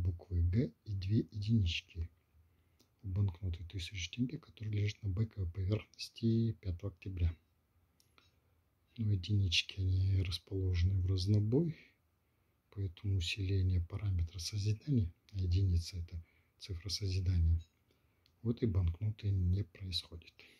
буквы Г и 2 единички. Банкноты 1000 тенге, которые лежат на байковой поверхности 5 октября. Но единички они расположены в разнобой, поэтому усиление параметра созидания, а единица это цифра созидания, в этой банкноты не происходит.